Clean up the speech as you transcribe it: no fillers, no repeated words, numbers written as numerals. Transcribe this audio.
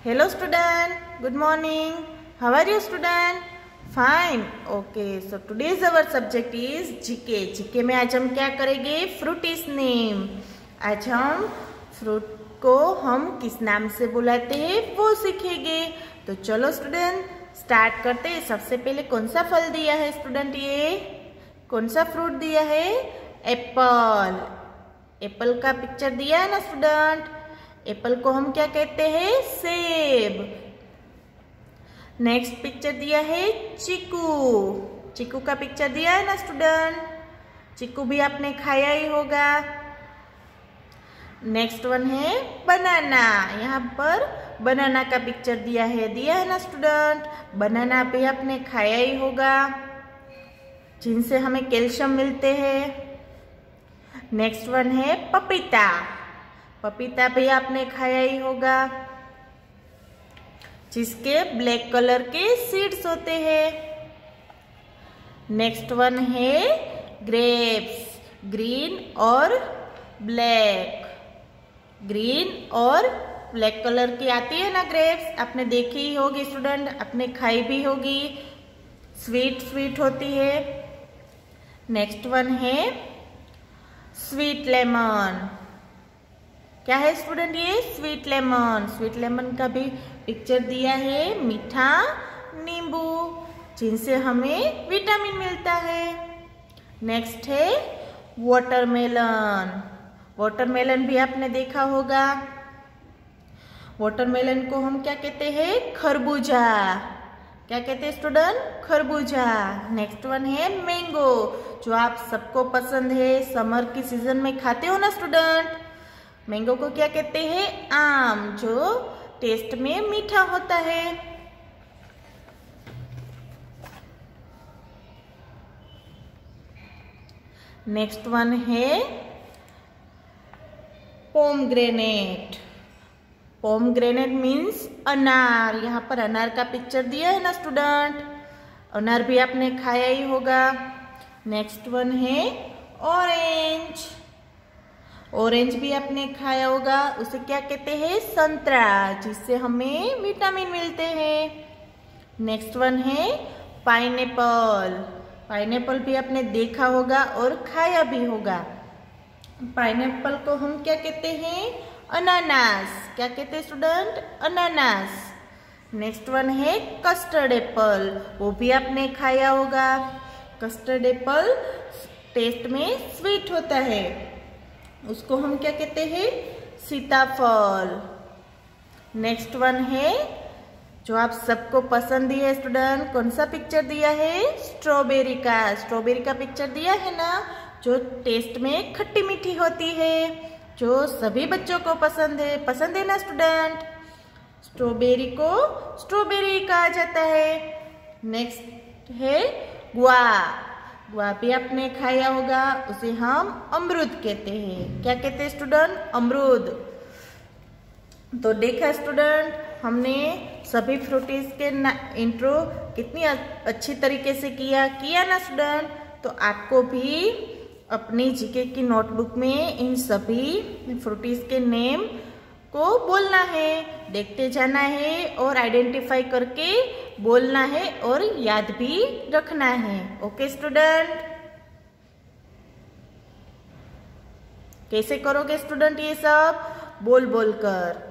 Hello student, good morning. How are you student? Fine. Okay, so today's our subject is GK. GK में आज हम क्या करेंगे? Fruit is name. आज हम फ्रूट को हम किस नाम से बुलाते हैं वो सीखेंगे। तो चलो स्टूडेंट स्टार्ट करते हैं। सबसे पहले कौन सा फल दिया है स्टूडेंट? ये कौन सा फ्रूट दिया है? एप्पल। एप्पल का पिक्चर दिया है ना स्टूडेंट। एप्पल को हम क्या कहते हैं? सेब। नेक्स्ट पिक्चर दिया है चीकू। चीकू का पिक्चर दिया है ना स्टूडेंट। चीकू भी आपने खाया ही होगा। नेक्स्ट वन है बनाना। यहाँ पर बनाना का पिक्चर दिया है ना स्टूडेंट। बनाना भी आपने खाया ही होगा, जिनसे हमें कैल्शियम मिलते हैं। नेक्स्ट वन है पपीता। पपीता भी आपने खाया ही होगा, जिसके ब्लैक कलर के सीड्स होते हैं। नेक्स्ट वन है ग्रेप्स। ग्रीन और ब्लैक। ग्रीन और ब्लैक कलर की आती है ना ग्रेप्स, आपने देखी ही होगी स्टूडेंट, आपने खाई भी होगी। स्वीट स्वीट होती है। नेक्स्ट वन है स्वीट लेमन। क्या है स्टूडेंट? ये स्वीट लेमन। स्वीट लेमन का भी पिक्चर दिया है। मीठा नींबू, जिनसे हमें विटामिन मिलता है। नेक्स्ट है वाटरमेलन। वाटरमेलन भी आपने देखा होगा। वाटरमेलन को हम क्या कहते हैं? खरबूजा। क्या कहते हैं स्टूडेंट? खरबूजा। नेक्स्ट वन है मैंगो, जो आप सबको पसंद है, समर की सीजन में खाते हो ना स्टूडेंट। मैंगो को क्या कहते हैं? आम, जो टेस्ट में मीठा होता है। नेक्स्ट वन है पोमग्रेनेट। पोमग्रेनेट मीन्स अनार। यहाँ पर अनार का पिक्चर दिया है ना स्टूडेंट। अनार भी आपने खाया ही होगा। नेक्स्ट वन है ऑरेंज। ऑरेंज भी आपने खाया होगा। उसे क्या कहते हैं? संतरा, जिससे हमें विटामिन मिलते हैं। नेक्स्ट वन है पाइनएप्पल। पाइनएप्पल भी आपने देखा होगा और खाया भी होगा। पाइनएप्पल को हम क्या कहते हैं? अनानास। क्या कहते हैं स्टूडेंट? अनानास। नेक्स्ट वन है कस्टर्ड एप्पल। वो भी आपने खाया होगा। कस्टर्ड एप्पल टेस्ट में स्वीट होता है, उसको हम क्या कहते हैं? सीताफल। नेक्स्ट वन है जो आप सबको पसंद ही है स्टूडेंट। कौन सा पिक्चर दिया है? स्ट्रॉबेरी का। स्ट्रॉबेरी का पिक्चर दिया है ना, जो टेस्ट में खट्टी मीठी होती है, जो सभी बच्चों को पसंद है। पसंद है ना स्टूडेंट। स्ट्रॉबेरी को स्ट्रॉबेरी कहा जाता है। नेक्स्ट है गुआ। गुआ भी आपने खाया होगा। उसे हम अमरूद कहते हैं। क्या कहते हैं स्टूडेंट? अमरूद। तो देखा स्टूडेंट, हमने सभी फ्रूटीज के इंट्रो कितनी अच्छी तरीके से किया ना स्टूडेंट। तो आपको भी अपनी जीके की नोटबुक में इन सभी फ्रूटीज के नेम को बोलना है, देखते जाना है और आइडेंटिफाई करके बोलना है और याद भी रखना है। Okay student? कैसे करोगे स्टूडेंट ये सब? बोल बोल कर।